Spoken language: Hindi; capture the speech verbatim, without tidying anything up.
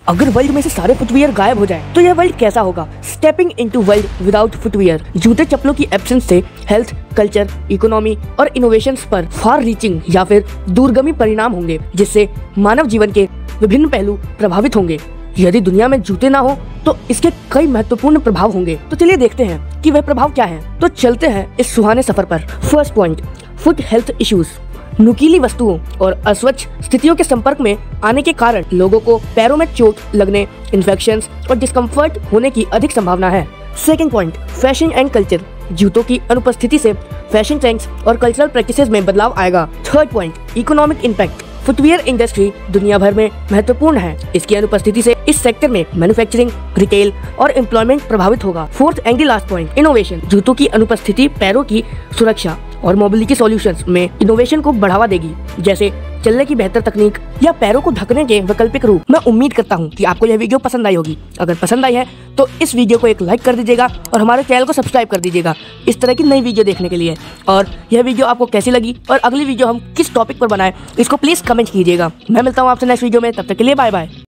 अगर वर्ल्ड में से सारे फुटवियर गायब हो जाए तो यह वर्ल्ड कैसा होगा? Stepping into world without footwear. जूते चप्पलों की एब्सेंस से हेल्थ, कल्चर, इकोनॉमी और इनोवेशंस पर फार रीचिंग या फिर दूरगामी परिणाम होंगे, जिससे मानव जीवन के विभिन्न पहलू प्रभावित होंगे। यदि दुनिया में जूते ना हो तो इसके कई महत्वपूर्ण प्रभाव होंगे। तो चलिए देखते हैं कि वह प्रभाव क्या है। तो चलते हैं इस सुहाने सफर पर। First point, foot health issues. नुकीली वस्तुओं और अस्वच्छ स्थितियों के संपर्क में आने के कारण लोगों को पैरों में चोट लगने, इन्फेक्शंस और डिस्कम्फर्ट होने की अधिक संभावना है। Second point, fashion and culture. जूतों की अनुपस्थिति से फैशन ट्रेंड्स और कल्चरल प्रैक्टिसेस में बदलाव आएगा। Third point, economic impact. Footwear industry दुनिया भर में महत्वपूर्ण है। इसकी अनुपस्थिति से इस सेक्टर में मैन्युफैक्चरिंग, रिटेल और एम्प्लॉयमेंट प्रभावित होगा। Fourth and last point, innovation. जूतों की अनुपस्थिति पैरों की सुरक्षा और मोबिलिटी सॉल्यूशंस में इनोवेशन को बढ़ावा देगी, जैसे चलने की बेहतर तकनीक या पैरों को ढकने के वैकल्पिक रूप। मैं उम्मीद करता हूँ कि आपको यह वीडियो पसंद आई होगी। अगर पसंद आई है तो इस वीडियो को एक लाइक कर दीजिएगा और हमारे चैनल को सब्सक्राइब कर दीजिएगा इस तरह की नई वीडियो देखने के लिए। और यह वीडियो आपको कैसी लगी और अगली वीडियो हम किस टॉपिक पर बनाएं, इसको प्लीज कमेंट कीजिएगा। मैं मिलता हूँ आपसे नेक्स्ट वीडियो में, तब तक के लिए बाय बाय।